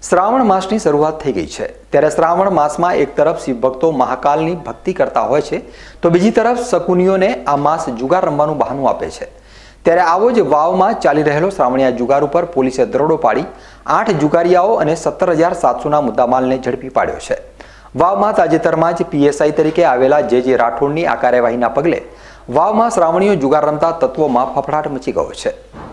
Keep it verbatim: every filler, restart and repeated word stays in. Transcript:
શ્રાવણ માસની શરૂઆત થઈ ગઈ છે ત્યારે શ્રાવણ માસમાં એક તરફ શિવ ભક્તો મહાકાલની ભક્તિ કરતા હોય છે તો બીજી તરફ શકુનીઓને આ માસ જુગાર રમવાનું બહાનું આપે છે। ત્યારે આવો જ વાવમાં ચાલી રહેલો શ્રાવણીયા જુગાર ઉપર પોલીસે દરોડો પાડી આઠ જુગારીયાઓ અને સત્તર હજાર સાતસોના મુદ્દામાલને ઝડપી પાડ્યો છે। વાવમાં તાજેતરમાં જ પીએસઆઈ તરીકે આવેલા જે જે રાઠોડની આ કાર્યવાહીના પગલે વાવમાં શ્રાવણીઓ જુગાર રમતા તત્વોમાં ફફડાટ મચી ગયો છે।